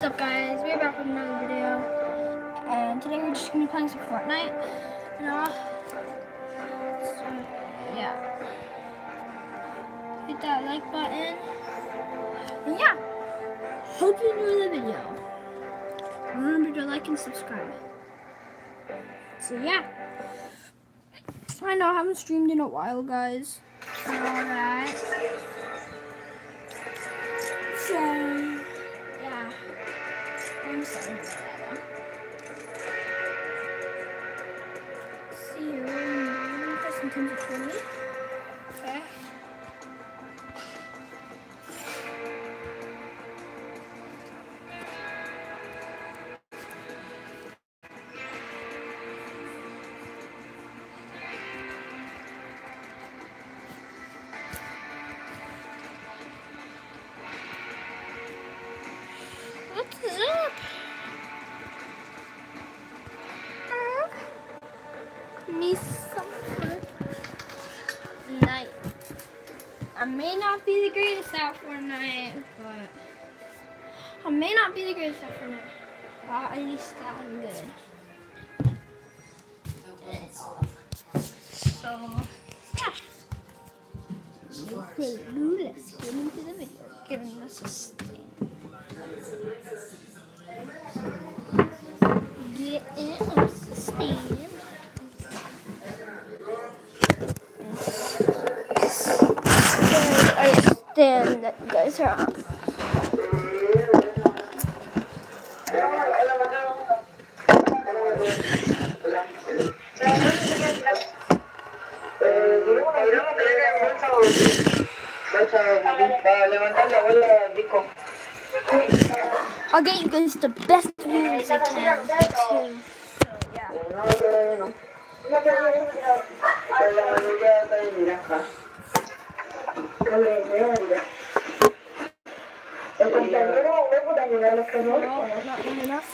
up, guys? We're back with another video, and today we're just gonna be playing some Fortnite. So yeah, hit that like button, and yeah, hope you enjoy the video. Remember to like and subscribe. So yeah, I know I haven't streamed in a while, guys, and all that. So yeah, I'm sorry about that. See you. Press continue to 20. Okay. What's up? Me some Fortnite. I may not be the greatest at Fortnite, but I may not be the greatest at Fortnite. But at least I'm good. So yeah. Let's get into the video. Giving us a stand. Get in a stand. I stand that you guys are on. I'll get you guys the best views I can too. So yeah. No, not good enough.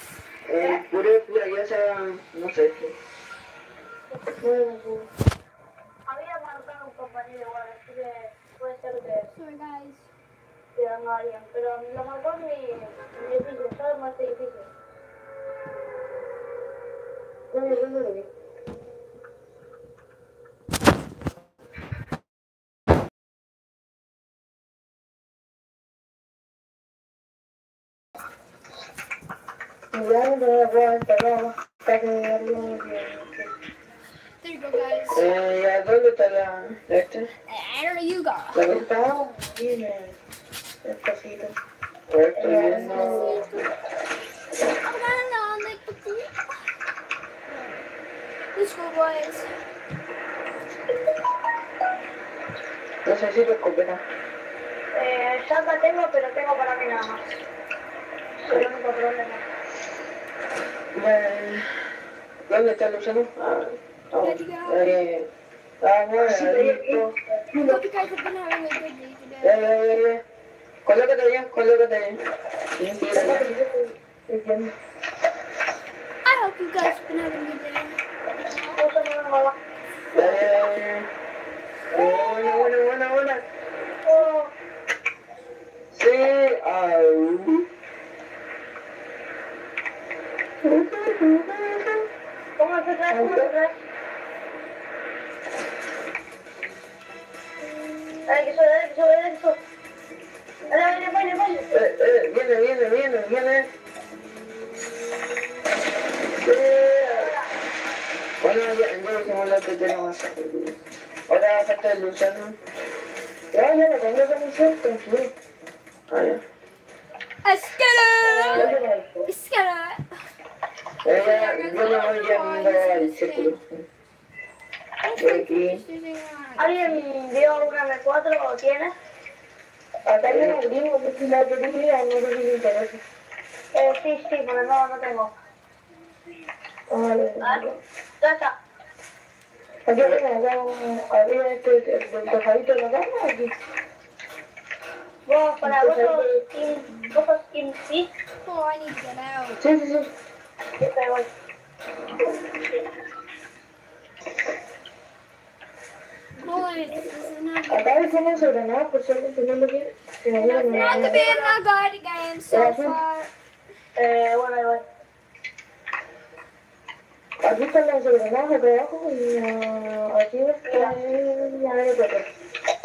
Sorry guys. There you go, guys. ¿Dónde está la esta? There you go. Despacito. Let's go, boys. Necesito escopeta. Chapa tengo, pero tengo para mí nada más. Es el único problema. ¿Dónde está Luciano? Where'd you go? Bueno, listo. Hope you guys have been having a good day today. Ya. Colócate bien. I hope you guys have been having a good day. Buena. Sí, ¿Cómo se trae? Dale que sube. Dale, vaya. Viene. Sí. Bueno, ya hicimos lo que tenemos. Ahora falta el Luciano. Ya lo tengo con Luciano, tranquilo. Ya. Let's get it! Yo me voy llamando al círculo. Aquí. ¿Alguien vio una M4 o tiene? Acá hay un gringo que si la película no sé si le interesa. Sí, pero no tengo. Vale. Ya está. Aquí arriba del tejadito de la cama, aquí. Vos sos skin, ¿sí? Oh, I need to get out. Sí. Sí, pero voy. Boys, this is not Acá decimos sobre nada, por suerte, si no lo quiere. to be in a good game so far. Bueno, ahí voy. Aquí están los engranajes de abajo y aquí está el llavero de papel.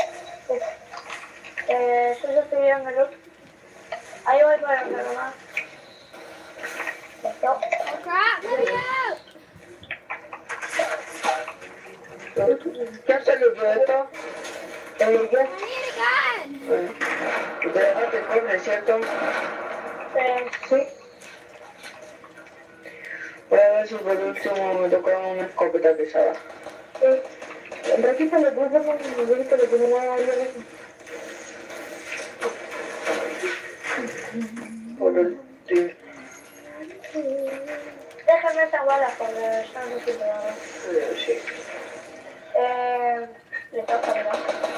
Yo ya estoy viéndolo. Ahí voy para el más. Listo. Oh crap, let me out! ¿Qué hace lo que esto? ¿Qué? I need a gun! Te dejaste el cofre, ¿cierto? Sí. Voy a ver si por último me toca una escopeta pesada. En ratito le puse un poquito de primera violencia. Por último. Déjame esa bala porque ya no sirve nada. Sí. Le toca mirar.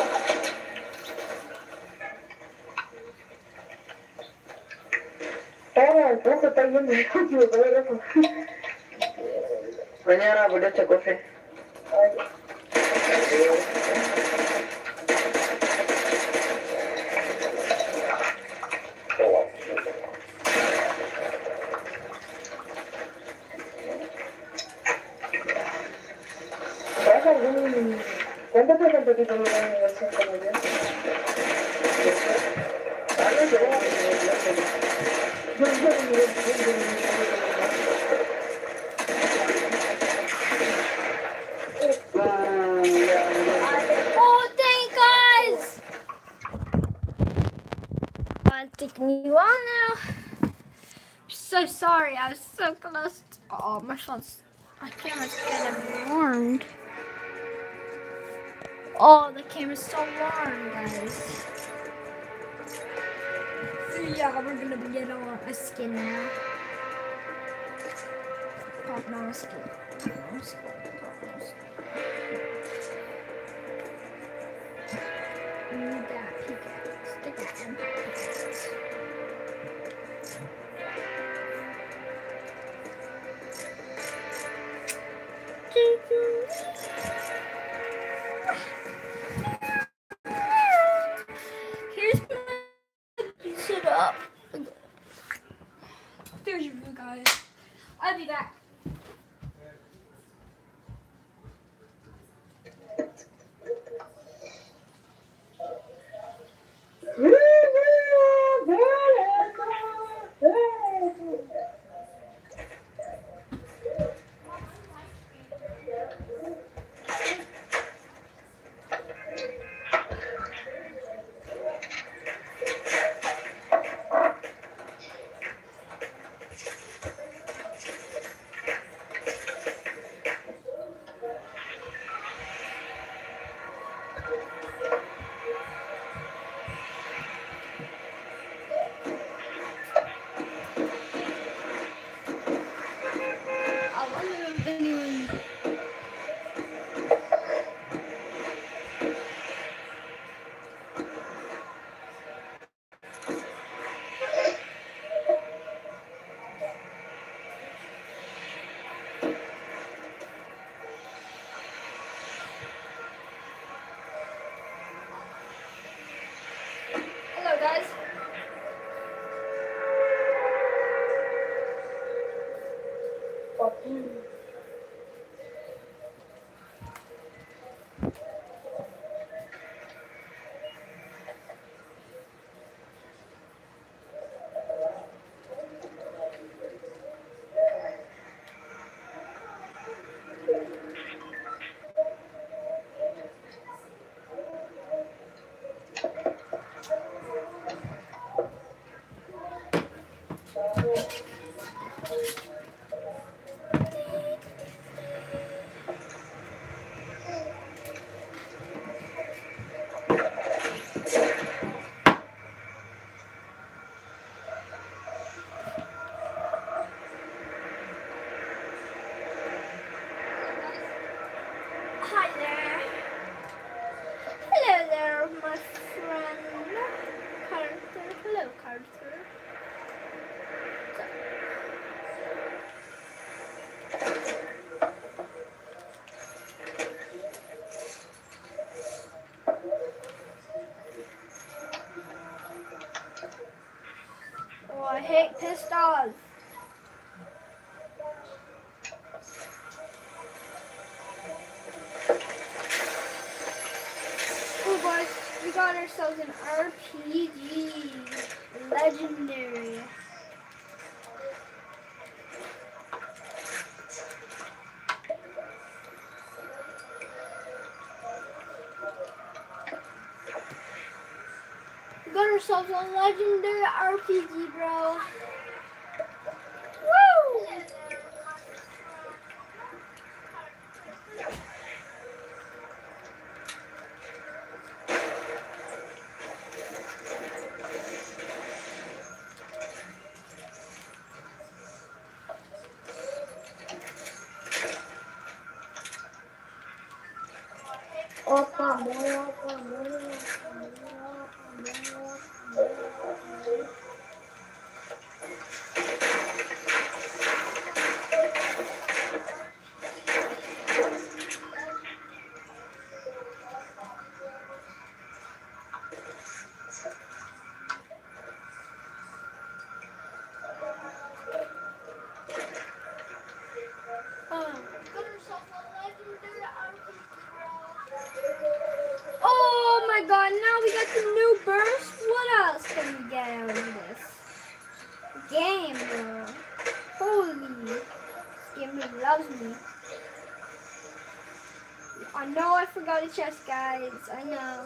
El punto está yendo rápido, pero mañana por este cofre. ¿Vas a algún... ¿Cuánto te cuánto tipo de universidad como yo? Ah, no, Oh, dang, guys! I'm taking you on now. So sorry, I was so close. Oh, my camera's getting warmed. Oh, the camera's so warm, guys. So yeah, we're gonna be getting on a skin now. Pop no skin. Pop no skin. Pop no skin. Need that pickaxe. Stick that in pickaxe. Here's my shit up. There's your view, guys. I'll be back. I wonder if anyone. Hello, guys. Hi there. Hello there, my friend. Carter. Hello, Carter. pissed off. Oh boys, we got ourselves an RPG. Legendary. We got ourselves a legendary RPG, bro. Woo! Opa, mola. Oh my god, now we got the new burst. What else can we get out of this game, bro? Holy, this game really loves me. I know I forgot a chest, guys. I know.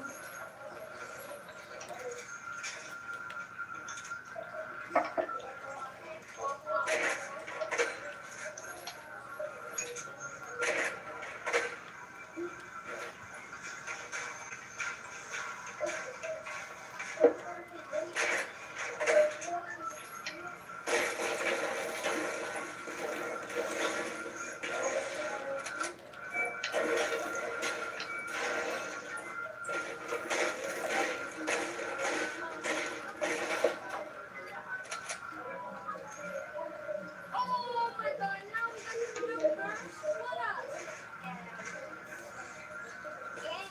Oh my god, now we got the new burst. What else? Game.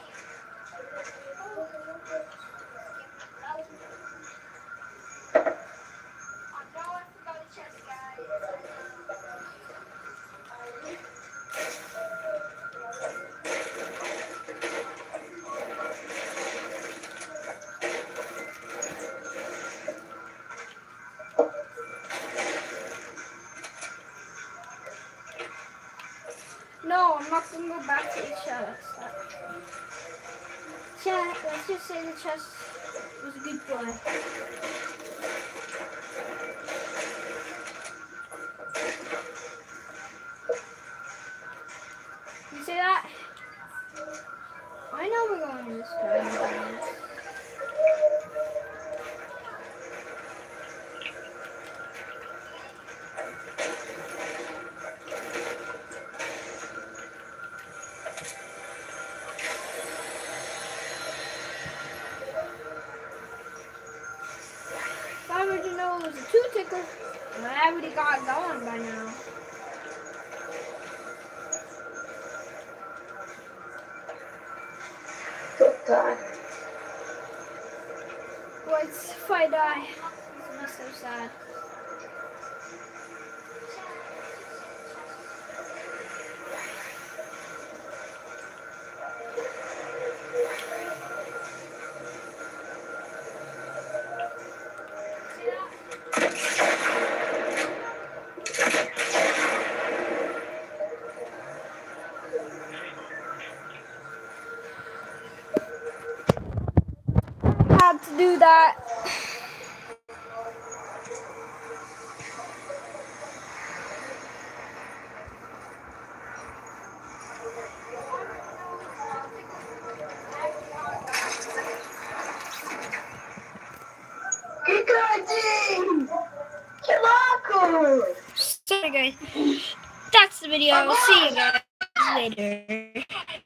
I know I forgot a chest, guys. No, I'm not gonna go back to the chest. Let's just say the chest was a good play. You see that? I know we're going this way. If I were to know it was a 2-ticker, I already got it going by now. God. Boys, if I die, it's gonna be so sad. Had to do that. Pikachu! Chilaku! Sorry guys, that's the video. See you guys later.